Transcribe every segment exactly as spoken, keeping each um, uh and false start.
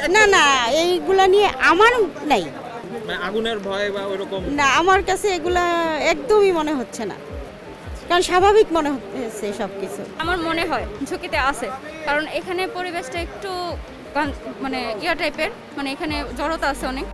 না না এইগুলা নিয়ে আমার নাই, মানে আগুনের ভয় বা ওরকম না আমার কাছে এগুলা একদমই মনে হচ্ছে না, কারণ স্বাভাবিক মনে হচ্ছে সবকিছু। আমার মনে হয় ঝুঁকিতে আছে, কারণ এখানে পরিবেশটা একটু মানে ইয়া টাইপের, মানে এখানে জড়তা আছে অনেক।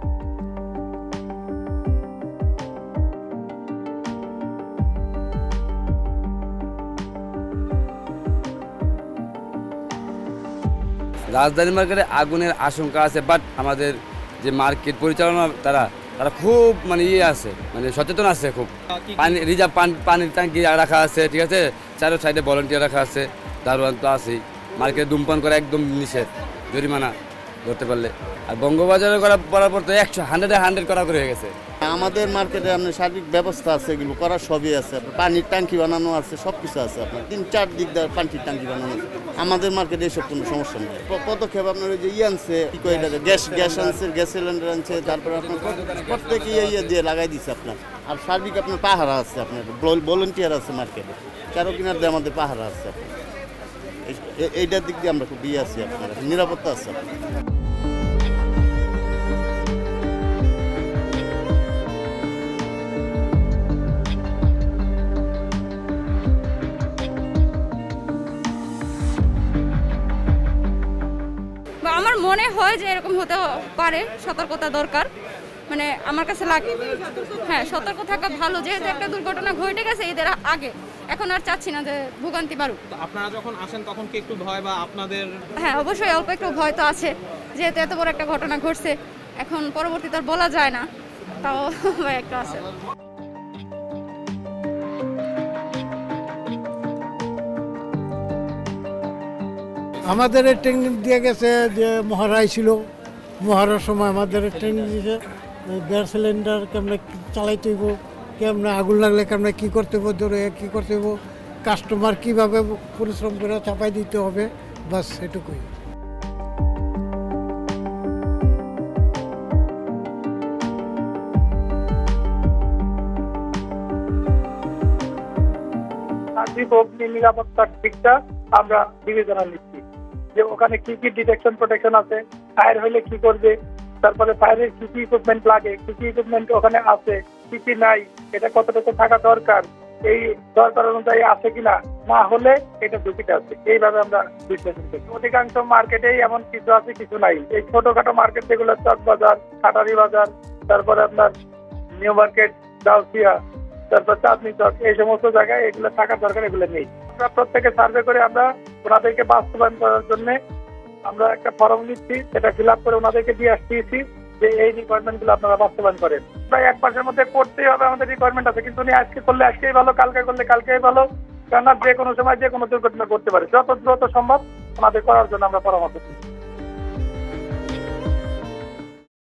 রাজধানী মার্কেটে আগুনের আশঙ্কা আছে, বাট আমাদের যে মার্কেট পরিচালনা তারা তারা খুব মানে ইয়ে আছে, মানে সচেতন আছে, খুব পানি রিজার্ভ পানির ট্যাঙ্কি রাখা আছে, ঠিক আছে, চারো সাইডে ভলেন্টিয়ার রাখা আছে, দারোয়ান তো আছেই। মার্কেটে ধূমপান করা একদম নিষেধ, জরিমানা ধরতে পারলে। আর বঙ্গবাজারে করা করার পর তো একশো হান্ড্রেডে হান্ড্রেড করা করে হয়ে গেছে। আমাদের মার্কেটে আপনার সার্বিক ব্যবস্থা আছে, এগুলো করার সবই আছে, পানির ট্যাঙ্কি বানানো আছে, সব কিছু আছে, আপনার তিন চার দিক দিয়ে পানির ট্যাঙ্কি বানানো আছে। আমাদের মার্কেটে এসব কোনো সমস্যা নেই। পদক্ষেপ আপনার ওই যে ই আনছে, কি কয় এটা, গ্যাস গ্যাস আনছে, গ্যাস সিলিন্ডার আনছে, তারপরে আপনার প্রত্যেকে ইয়ে দিয়ে লাগাই দিচ্ছে আপনার। আর সার্বিক আপনার পাহারা আছে, আপনার ভলেন্টিয়ার আছে মার্কেটে, চারো কিনার দিয়ে আমাদের পাহারা আছে আপনার। এইটার দিক দিয়ে আমরা খুব ইয়ে আছি, আপনার নিরাপত্তা আছে আপনার। আমার মনে হয় যে এরকম হতে পারে, সতর্কতা দরকার, মানে আমার কাছে লাগে। হ্যাঁ, সতর্ক থাকা ভালো, যেহেতু একটা দুর্ঘটনা ঘটে গেছে এদের আগে, এখন আর চাচ্ছি না যে ভোগান্তি বাড়ুক। আপনারা যখন আসেন তখন কি একটু ভয় বা আপনাদের? হ্যাঁ, অবশ্যই অল্প একটু ভয় তো আছে, যেহেতু এত বড় একটা ঘটনা ঘটছে, এখন পরবর্তীতে আর বলা যায় না, তাও ভয় একটু আছে। আমাদের ট্রেনিং দিয়ে গেছে যে মহারাই ছিল, মহারার সময় আমাদের ট্রেনিং দিয়েছে গ্যাস সিলিন্ডার কেমনে চালাইতে হইব, কেমনে আগুন লাগলে কেমনে কী করতে হইব, ধরে কী করতে হইব, কাস্টমার কীভাবে পরিশ্রম করে চাপাই দিতে হবে, বাস এটুকুই। নিরাপত্তার দিকটা আমরা বিবেচনা নিচ্ছি, যে ওখানে কি কি ডিটেকশন প্রোটেকশন আছে, ফায়ার হলে কি করবে, তারপরে ফায়ারের কি কি ইকুইপমেন্ট লাগে, কি কি ইকুইপমেন্ট ওখানে আছে, কি কি নাই, এটা কতটুকু থাকা দরকার, এই দরকার অনুযায়ী আছে কিনা, না হলে এটা ঝুঁকিটা আছে, এইভাবে আমরা বিশ্লেষণ করি। অধিকাংশ মার্কেটেই এমন কিছু আছে, কিছু নাই। এই ছোটখাটো মার্কেট যেগুলো চক বাজার, কাটারি বাজার, তারপরে আপনার নিউ মার্কেট, দাউসিয়া, তারপর চাঁদনি চক, এই সমস্ত জায়গায় এগুলো থাকার দরকার, এগুলো নেই। আমরা প্রত্যেকে সার্ভে করে আমরা ওনাদেরকে বাস্তবায়ন করার জন্য আমরা একটা ফর্ম নিচ্ছি, সেটা ফিল আপ করে ওনাদেরকে দিয়ে আসতেছি যে এই রিকোয়ারমেন্ট গুলো আপনারা বাস্তবায়ন করেন। প্রায় এক মাসের মধ্যে করতেই হবে, আমাদের রিকোয়ারমেন্ট আছে, কিন্তু উনি আজকে করলে আজকেই ভালো, কালকে করলে কালকেই ভালো, কেননা যে কোনো সময় যে কোনো দুর্ঘটনা করতে পারে। যত দ্রুত সম্ভব ওনাদের করার জন্য আমরা পরামর্শ দিচ্ছি।